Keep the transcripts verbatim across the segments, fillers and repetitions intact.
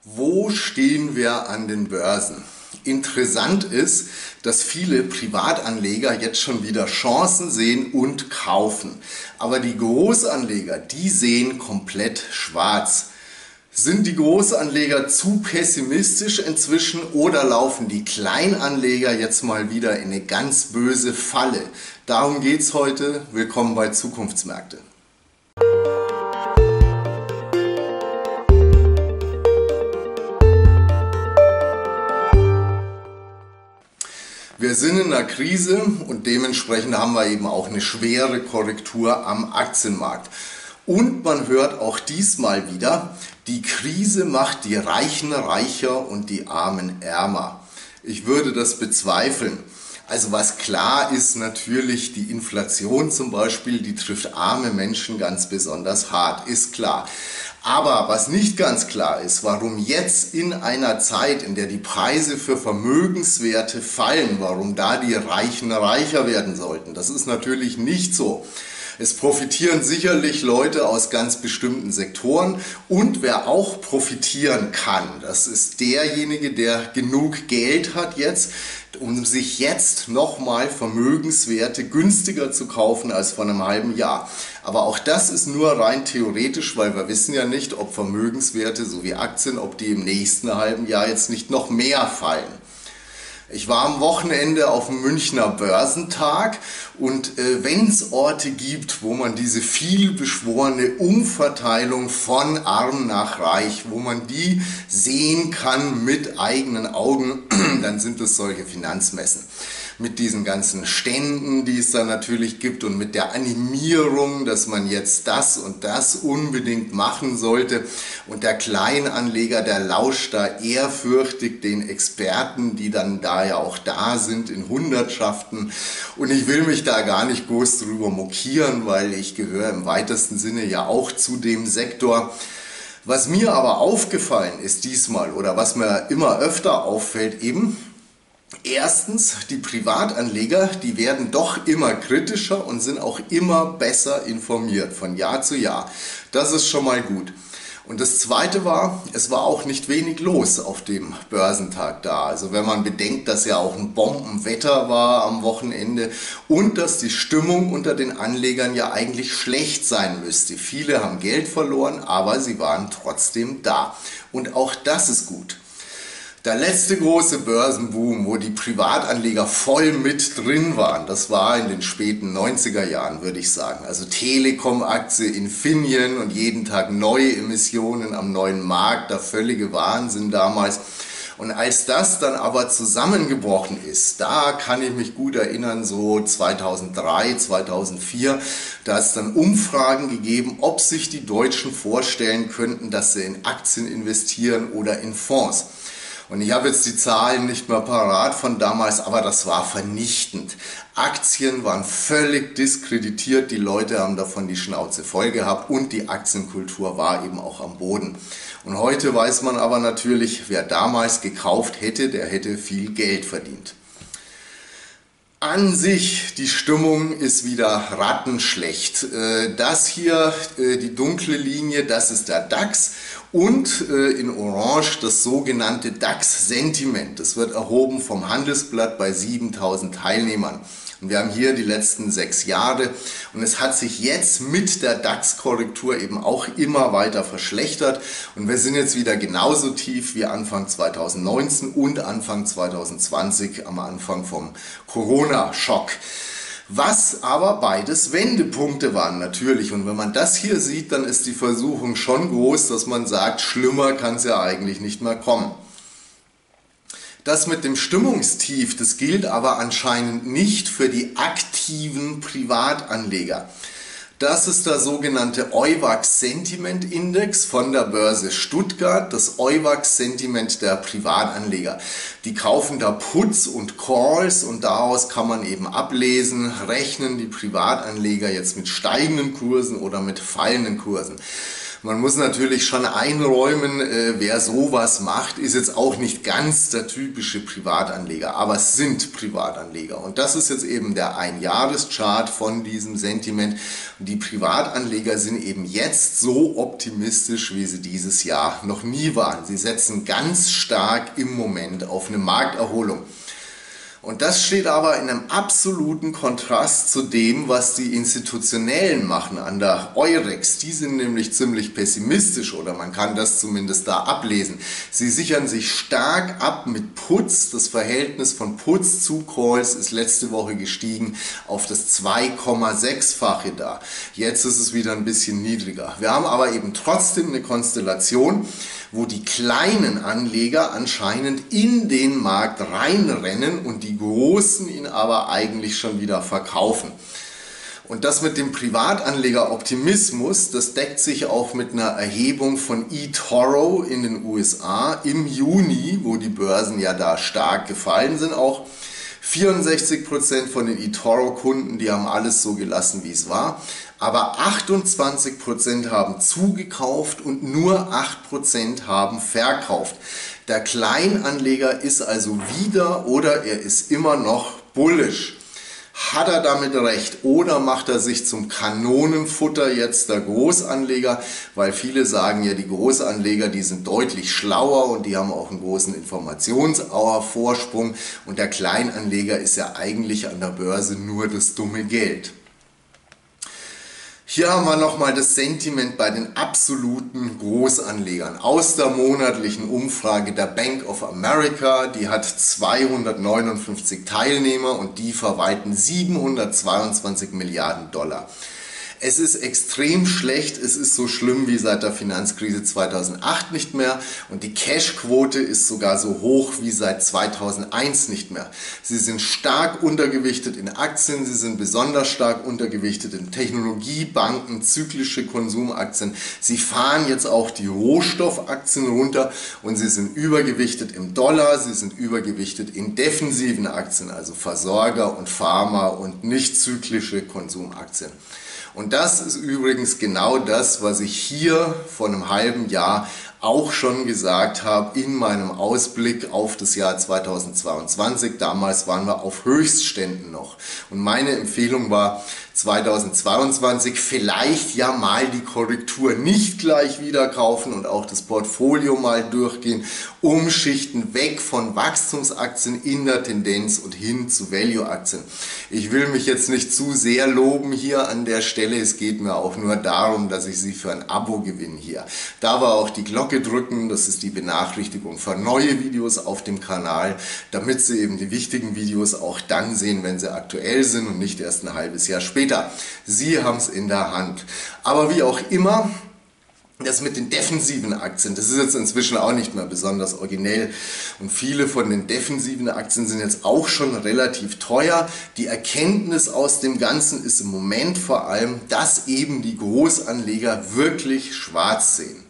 Wo stehen wir an den Börsen? Interessant ist, dass viele Privatanleger jetzt schon wieder Chancen sehen und kaufen. Aber die Großanleger, die sehen komplett schwarz. Sind die Großanleger zu pessimistisch inzwischen oder laufen die Kleinanleger jetzt mal wieder in eine ganz böse Falle? Darum geht es heute. Willkommen bei Zukunftsmärkte. Wir sind in einer Krise und dementsprechend haben wir eben auch eine schwere Korrektur am Aktienmarkt. Und man hört auch diesmal wieder, die Krise macht die Reichen reicher und die Armen ärmer. Ich würde das bezweifeln. Also was klar ist natürlich, die Inflation zum Beispiel, die trifft arme Menschen ganz besonders hart, ist klar. Aber was nicht ganz klar ist, warum jetzt in einer Zeit, in der die Preise für Vermögenswerte fallen, warum da die Reichen reicher werden sollten, das ist natürlich nicht so. Es profitieren sicherlich Leute aus ganz bestimmten Sektoren und wer auch profitieren kann, das ist derjenige, der genug Geld hat jetzt, um sich jetzt nochmal Vermögenswerte günstiger zu kaufen als vor einem halben Jahr. Aber auch das ist nur rein theoretisch, weil wir wissen ja nicht, ob Vermögenswerte sowie Aktien, ob die im nächsten halben Jahr jetzt nicht noch mehr fallen. Ich war am Wochenende auf dem Münchner Börsentag und äh, wenn es Orte gibt, wo man diese vielbeschworene Umverteilung von arm nach reich, wo man die sehen kann mit eigenen Augen, dann sind es solche Finanzmessen. Mit diesen ganzen Ständen, die es da natürlich gibt und mit der Animierung, dass man jetzt das und das unbedingt machen sollte. Und der Kleinanleger, der lauscht da ehrfürchtig den Experten, die dann da ja auch da sind in Hundertschaften. Und ich will mich da gar nicht groß drüber mokieren, weil ich gehöre im weitesten Sinne ja auch zu dem Sektor. Was mir aber aufgefallen ist diesmal oder was mir immer öfter auffällt eben, erstens, die Privatanleger, die werden doch immer kritischer und sind auch immer besser informiert von Jahr zu Jahr. Das ist schon mal gut. Und das Zweite war, es war auch nicht wenig los auf dem Börsentag da. Also wenn man bedenkt, dass ja auch ein Bombenwetter war am Wochenende und dass die Stimmung unter den Anlegern ja eigentlich schlecht sein müsste. Viele haben Geld verloren, aber sie waren trotzdem da. Und auch das ist gut. Der letzte große Börsenboom, wo die Privatanleger voll mit drin waren, das war in den späten neunziger Jahren, würde ich sagen. Also Telekom-Aktie, Infineon und jeden Tag neue Emissionen am neuen Markt, der völlige Wahnsinn damals. Und als das dann aber zusammengebrochen ist, da kann ich mich gut erinnern, so zweitausenddrei, zweitausendvier, da hat es dann Umfragen gegeben, ob sich die Deutschen vorstellen könnten, dass sie in Aktien investieren oder in Fonds. Und ich habe jetzt die Zahlen nicht mehr parat von damals, aber das war vernichtend. Aktien waren völlig diskreditiert, die Leute haben davon die Schnauze voll gehabt und die Aktienkultur war eben auch am Boden. Und heute weiß man aber natürlich, wer damals gekauft hätte, der hätte viel Geld verdient. An sich, die Stimmung ist wieder rattenschlecht. Das hier, die dunkle Linie, das ist der DAX und in Orange das sogenannte DAX-Sentiment. Das wird erhoben vom Handelsblatt bei siebentausend Teilnehmern. Und wir haben hier die letzten sechs Jahre und es hat sich jetzt mit der DAX-Korrektur eben auch immer weiter verschlechtert. Und wir sind jetzt wieder genauso tief wie Anfang zweitausendneunzehn und Anfang zweitausendzwanzig am Anfang vom Corona-Schock. Was aber beides Wendepunkte waren natürlich. Und wenn man das hier sieht, dann ist die Versuchung schon groß, dass man sagt, schlimmer kann es ja eigentlich nicht mehr kommen. Das mit dem Stimmungstief, das gilt aber anscheinend nicht für die aktiven Privatanleger. Das ist der sogenannte Euwax Sentiment Index von der Börse Stuttgart, das Euwax Sentiment der Privatanleger. Die kaufen da Puts und Calls und daraus kann man eben ablesen, rechnen die Privatanleger jetzt mit steigenden Kursen oder mit fallenden Kursen. Man muss natürlich schon einräumen, äh, wer sowas macht, ist jetzt auch nicht ganz der typische Privatanleger, aber es sind Privatanleger. Und das ist jetzt eben der Einjahreschart von diesem Sentiment. Und die Privatanleger sind eben jetzt so optimistisch, wie sie dieses Jahr noch nie waren. Sie setzen ganz stark im Moment auf eine Markterholung. Und das steht aber in einem absoluten Kontrast zu dem, was die Institutionellen machen an der Eurex. Die sind nämlich ziemlich pessimistisch, oder man kann das zumindest da ablesen. Sie sichern sich stark ab mit Puts. Das Verhältnis von Puts zu Calls ist letzte Woche gestiegen auf das zwei Komma sechs-fache da. Jetzt ist es wieder ein bisschen niedriger. Wir haben aber eben trotzdem eine Konstellation, wo die kleinen Anleger anscheinend in den Markt reinrennen und die Großen ihn aber eigentlich schon wieder verkaufen. Und das mit dem Privatanleger-Optimismus, das deckt sich auch mit einer Erhebung von eToro in den U S A im Juni, wo die Börsen ja da stark gefallen sind auch. vierundsechzig Prozent von den eToro-Kunden, die haben alles so gelassen, wie es war. Aber achtundzwanzig Prozent haben zugekauft und nur acht Prozent haben verkauft. Der Kleinanleger ist also wieder oder er ist immer noch bullish. Hat er damit recht oder macht er sich zum Kanonenfutter jetzt der Großanleger? Weil viele sagen ja, die Großanleger, die sind deutlich schlauer und die haben auch einen großen Informationsvorsprung. Und der Kleinanleger ist ja eigentlich an der Börse nur das dumme Geld. Hier haben wir nochmal das Sentiment bei den absoluten Großanlegern aus der monatlichen Umfrage der Bank of America. Die hat zweihundertneunundfünfzig Teilnehmer und die verwalten siebenhundertzweiundzwanzig Milliarden Dollar. Es ist extrem schlecht, es ist so schlimm wie seit der Finanzkrise zweitausendacht nicht mehr und die Cashquote ist sogar so hoch wie seit zweitausendeins nicht mehr. Sie sind stark untergewichtet in Aktien, sie sind besonders stark untergewichtet in Technologiebanken, zyklische Konsumaktien. Sie fahren jetzt auch die Rohstoffaktien runter und sie sind übergewichtet im Dollar, sie sind übergewichtet in defensiven Aktien, also Versorger und Pharma und nicht zyklische Konsumaktien. Und das ist übrigens genau das, was ich hier vor einem halben Jahr auch schon gesagt habe in meinem Ausblick auf das Jahr zweitausendzweiundzwanzig. Damals waren wir auf Höchstständen noch. Und meine Empfehlung war, zweitausendzweiundzwanzig vielleicht ja mal die Korrektur nicht gleich wieder kaufen und auch das Portfolio mal durchgehen, umschichten weg von Wachstumsaktien in der Tendenz und hin zu Value-Aktien. Ich will mich jetzt nicht zu sehr loben hier an der Stelle, es geht mir auch nur darum, dass ich Sie für ein Abo gewinne hier. Da war auch die Glocke drücken, das ist die Benachrichtigung für neue Videos auf dem Kanal, damit Sie eben die wichtigen Videos auch dann sehen, wenn sie aktuell sind und nicht erst ein halbes Jahr später. Sie haben es in der Hand. Aber wie auch immer, das mit den defensiven Aktien, das ist jetzt inzwischen auch nicht mehr besonders originell und viele von den defensiven Aktien sind jetzt auch schon relativ teuer. Die Erkenntnis aus dem Ganzen ist im Moment vor allem, dass eben die Großanleger wirklich schwarz sehen.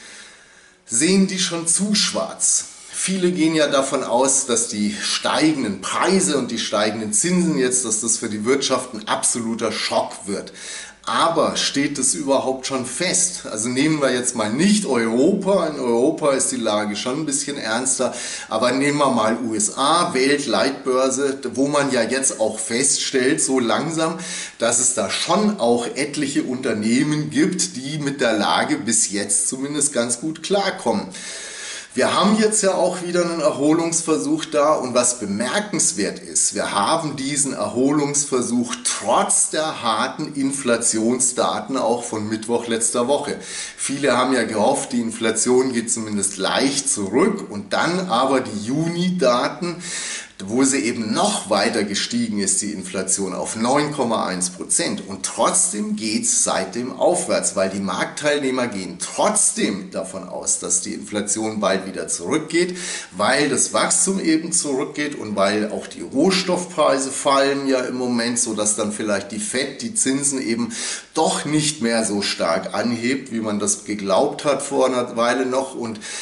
Sehen die schon zu schwarz? Viele gehen ja davon aus, dass die steigenden Preise und die steigenden Zinsen jetzt, dass das für die Wirtschaft ein absoluter Schock wird. Aber steht das überhaupt schon fest? Also nehmen wir jetzt mal nicht Europa. In Europa ist die Lage schon ein bisschen ernster. Aber nehmen wir mal U S A, Weltleitbörse, wo man ja jetzt auch feststellt, so langsam, dass es da schon auch etliche Unternehmen gibt, die mit der Lage bis jetzt zumindest ganz gut klarkommen. Wir haben jetzt ja auch wieder einen Erholungsversuch da und was bemerkenswert ist, wir haben diesen Erholungsversuch trotz der harten Inflationsdaten auch von Mittwoch letzter Woche. Viele haben ja gehofft, die Inflation geht zumindest leicht zurück und dann aber die Juni-Daten, wo sie eben noch weiter gestiegen ist, die Inflation auf neun Komma eins Prozent. Und trotzdem geht es seitdem aufwärts, weil die Marktteilnehmer gehen trotzdem davon aus, dass die Inflation bald wieder zurückgeht, weil das Wachstum eben zurückgeht und weil auch die Rohstoffpreise fallen ja im Moment, sodass dann vielleicht die Fed die Zinsen eben doch nicht mehr so stark anhebt, wie man das geglaubt hat vor einer Weile noch. Und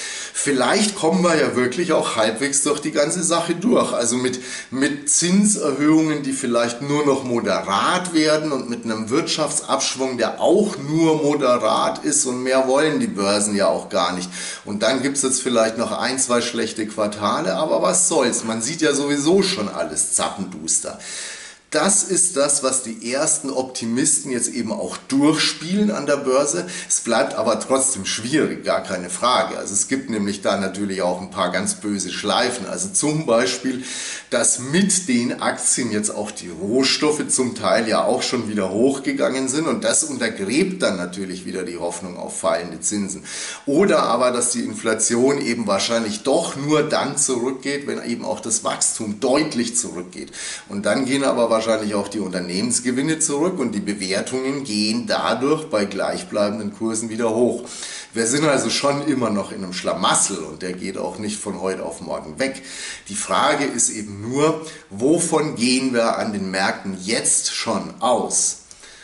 vielleicht kommen wir ja wirklich auch halbwegs durch die ganze Sache durch. Also mit, mit Zinserhöhungen, die vielleicht nur noch moderat werden und mit einem Wirtschaftsabschwung, der auch nur moderat ist, und mehr wollen die Börsen ja auch gar nicht. Und dann gibt es jetzt vielleicht noch ein, zwei schlechte Quartale, aber was soll's? Man sieht ja sowieso schon alles zappenduster. Das ist das, was die ersten Optimisten jetzt eben auch durchspielen an der Börse. Es bleibt aber trotzdem schwierig, gar keine Frage. Also es gibt nämlich da natürlich auch ein paar ganz böse Schleifen. Also zum Beispiel, dass mit den Aktien jetzt auch die Rohstoffe zum Teil ja auch schon wieder hochgegangen sind, und das untergräbt dann natürlich wieder die Hoffnung auf fallende Zinsen. Oder aber, dass die Inflation eben wahrscheinlich doch nur dann zurückgeht, wenn eben auch das Wachstum deutlich zurückgeht. Und dann gehen aber wahrscheinlich wahrscheinlich auch die Unternehmensgewinne zurück und die Bewertungen gehen dadurch bei gleichbleibenden Kursen wieder hoch. Wir sind also schon immer noch in einem Schlamassel und der geht auch nicht von heute auf morgen weg. Die Frage ist eben nur, wovon gehen wir an den Märkten jetzt schon aus?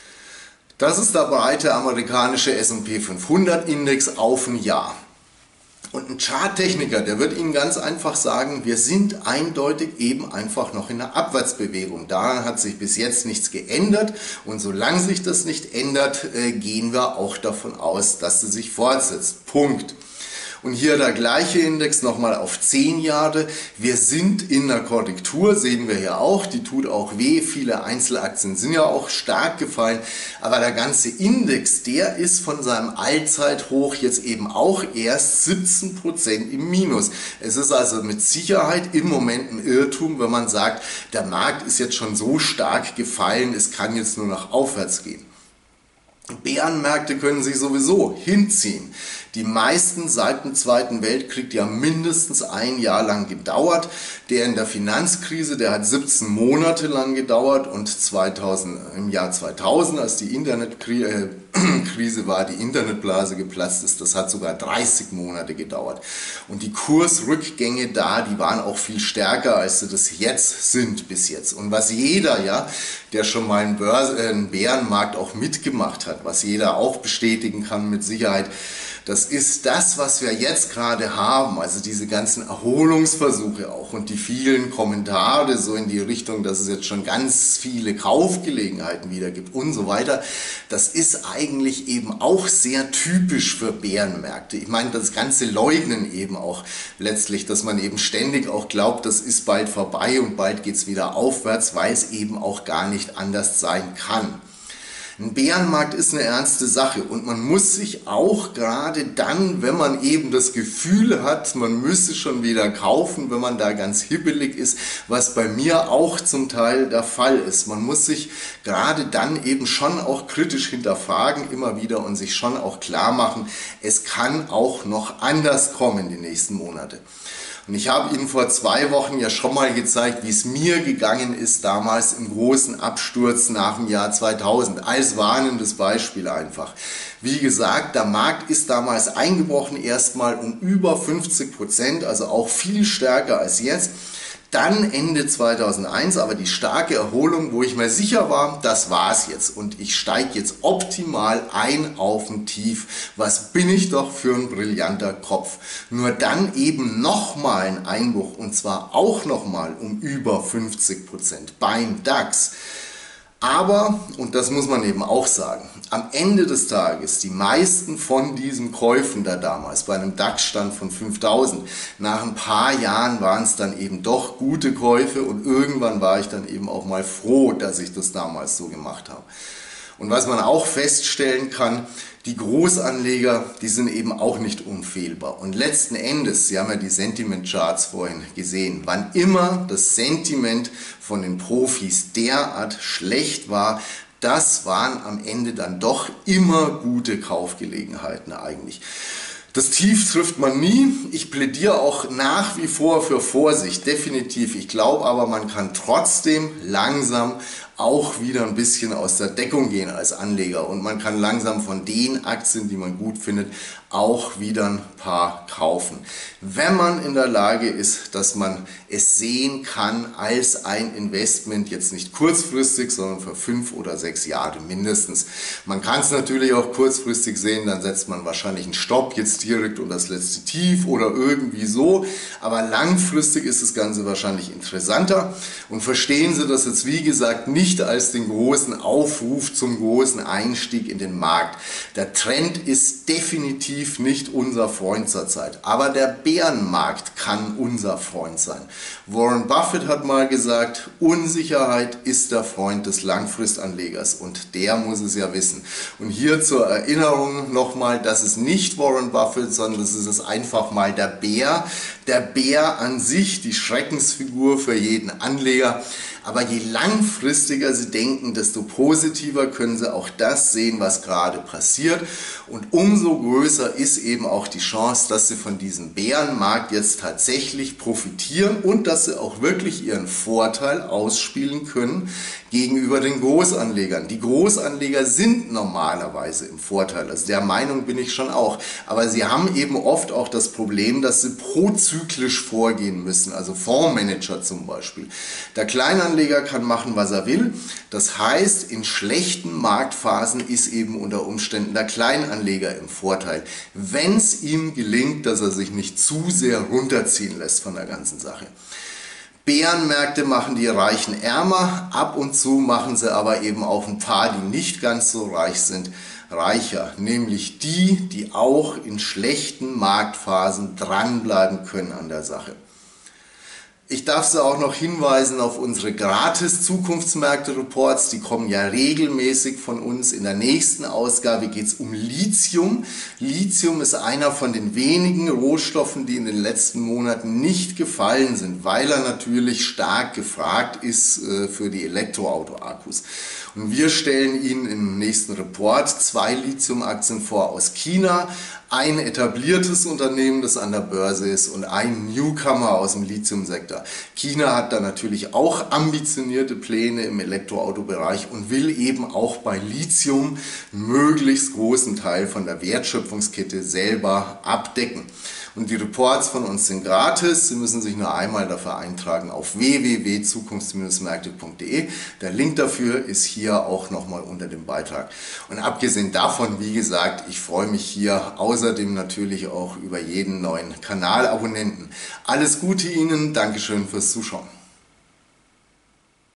Das ist der breite amerikanische S und P fünfhundert Index auf ein Jahr. Und ein Charttechniker, der wird Ihnen ganz einfach sagen, wir sind eindeutig eben einfach noch in einer Abwärtsbewegung. Daran hat sich bis jetzt nichts geändert, und solange sich das nicht ändert, gehen wir auch davon aus, dass sie sich fortsetzt. Punkt. Und hier der gleiche Index nochmal auf zehn Jahre. Wir sind in einer Korrektur, sehen wir hier auch. Die tut auch weh. Viele Einzelaktien sind ja auch stark gefallen. Aber der ganze Index, der ist von seinem Allzeithoch jetzt eben auch erst siebzehn Prozent im Minus. Es ist also mit Sicherheit im Moment ein Irrtum, wenn man sagt, der Markt ist jetzt schon so stark gefallen, es kann jetzt nur noch aufwärts gehen. Bärenmärkte können sich sowieso hinziehen. Die meisten seit dem Zweiten Weltkrieg ja mindestens ein Jahr lang gedauert. Der in der Finanzkrise, der hat siebzehn Monate lang gedauert, und zweitausend, im Jahr zweitausend, als die Internetkrise war, die Internetblase geplatzt ist, das hat sogar dreißig Monate gedauert. Und die Kursrückgänge da, die waren auch viel stärker, als sie das jetzt sind bis jetzt. Und was jeder, ja, der schon mal einen, Börse, äh, einen Bärenmarkt auch mitgemacht hat, was jeder auch bestätigen kann mit Sicherheit, das ist das, was wir jetzt gerade haben, also diese ganzen Erholungsversuche auch und die vielen Kommentare so in die Richtung, dass es jetzt schon ganz viele Kaufgelegenheiten wieder gibt und so weiter. Das ist eigentlich eben auch sehr typisch für Bärenmärkte. Ich meine, das ganze Leugnen eben auch letztlich, dass man eben ständig auch glaubt, das ist bald vorbei und bald geht es wieder aufwärts, weil es eben auch gar nicht anders sein kann. Ein Bärenmarkt ist eine ernste Sache, und man muss sich auch gerade dann, wenn man eben das Gefühl hat, man müsse schon wieder kaufen, wenn man da ganz hibbelig ist, was bei mir auch zum Teil der Fall ist. Man muss sich gerade dann eben schon auch kritisch hinterfragen immer wieder und sich schon auch klar machen, es kann auch noch anders kommen die nächsten Monate. Und ich habe Ihnen vor zwei Wochen ja schon mal gezeigt, wie es mir gegangen ist damals im großen Absturz nach dem Jahr zweitausend. Als warnendes Beispiel einfach. Wie gesagt, der Markt ist damals eingebrochen, erstmal um über fünfzig Prozent, also auch viel stärker als jetzt. Dann Ende zweitausendeins, aber die starke Erholung, wo ich mir sicher war, das war's jetzt und ich steige jetzt optimal ein auf ein Tief. Was bin ich doch für ein brillanter Kopf. Nur dann eben nochmal ein Einbruch, und zwar auch nochmal um über fünfzig Prozent beim DAX. Aber, und das muss man eben auch sagen, am Ende des Tages, die meisten von diesen Käufen da damals, bei einem DAX-Stand von fünftausend, nach ein paar Jahren waren es dann eben doch gute Käufe, und irgendwann war ich dann eben auch mal froh, dass ich das damals so gemacht habe. Und was man auch feststellen kann, die Großanleger, die sind eben auch nicht unfehlbar. Und letzten Endes, Sie haben ja die Sentiment-Charts vorhin gesehen, wann immer das Sentiment von den Profis derart schlecht war, das waren am Ende dann doch immer gute Kaufgelegenheiten eigentlich. Das Tief trifft man nie. Ich plädiere auch nach wie vor für Vorsicht, definitiv. Ich glaube aber, man kann trotzdem langsam auch wieder ein bisschen aus der Deckung gehen als Anleger und man kann langsam von den Aktien, die man gut findet, auch wieder ein paar kaufen. Wenn man in der Lage ist, dass man es sehen kann als ein Investment, jetzt nicht kurzfristig, sondern für fünf oder sechs Jahre mindestens. Man kann es natürlich auch kurzfristig sehen, dann setzt man wahrscheinlich einen Stopp jetzt direkt und das letzte Tief oder irgendwie so, aber langfristig ist das Ganze wahrscheinlich interessanter und verstehen Sie das jetzt wie gesagt nicht als den großen Aufruf zum großen Einstieg in den Markt. Der Trend ist definitiv nicht unser Freund zurzeit, aber der Bärenmarkt kann unser Freund sein. Warren Buffett hat mal gesagt, Unsicherheit ist der Freund des Langfristanlegers und der muss es ja wissen. Und hier zur Erinnerung nochmal, das ist nicht Warren Buffett, sondern das ist einfach mal der Bär. Der Bär an sich, die Schreckensfigur für jeden Anleger. Aber je langfristiger Sie denken, desto positiver können Sie auch das sehen, was gerade passiert. Und umso größer ist eben auch die Chance, dass Sie von diesem Bärenmarkt jetzt tatsächlich profitieren und dass Sie auch wirklich Ihren Vorteil ausspielen können gegenüber den Großanlegern. Die Großanleger sind normalerweise im Vorteil, also der Meinung bin ich schon auch. Aber sie haben eben oft auch das Problem, dass sie prozyklisch vorgehen müssen, also Fondsmanager zum Beispiel. Der Kleinanleger kann machen, was er will. Das heißt, in schlechten Marktphasen ist eben unter Umständen der Kleinanleger im Vorteil, wenn es ihm gelingt, dass er sich nicht zu sehr runterziehen lässt von der ganzen Sache. Bärenmärkte machen die Reichen ärmer, ab und zu machen sie aber eben auch ein paar, die nicht ganz so reich sind, reicher. Nämlich die, die auch in schlechten Marktphasen dranbleiben können an der Sache. Ich darf Sie auch noch hinweisen auf unsere gratis Zukunftsmärkte-Reports, die kommen ja regelmäßig von uns. In der nächsten Ausgabe geht es um Lithium. Lithium ist einer von den wenigen Rohstoffen, die in den letzten Monaten nicht gefallen sind, weil er natürlich stark gefragt ist für die Elektroauto-Akkus. Und wir stellen Ihnen im nächsten Report zwei Lithium-Aktien vor aus China, ein etabliertes Unternehmen, das an der Börse ist und ein Newcomer aus dem Lithium-Sektor. China hat da natürlich auch ambitionierte Pläne im Elektroautobereich und will eben auch bei Lithium einen möglichst großen Teil von der Wertschöpfungskette selber abdecken. Und die Reports von uns sind gratis. Sie müssen sich nur einmal dafür eintragen auf w w w punkt zukunfts märkte punkt de. Der Link dafür ist hier auch nochmal unter dem Beitrag. Und abgesehen davon, wie gesagt, ich freue mich hier außerdem natürlich auch über jeden neuen Kanalabonnenten. Alles Gute Ihnen, Dankeschön fürs Zuschauen.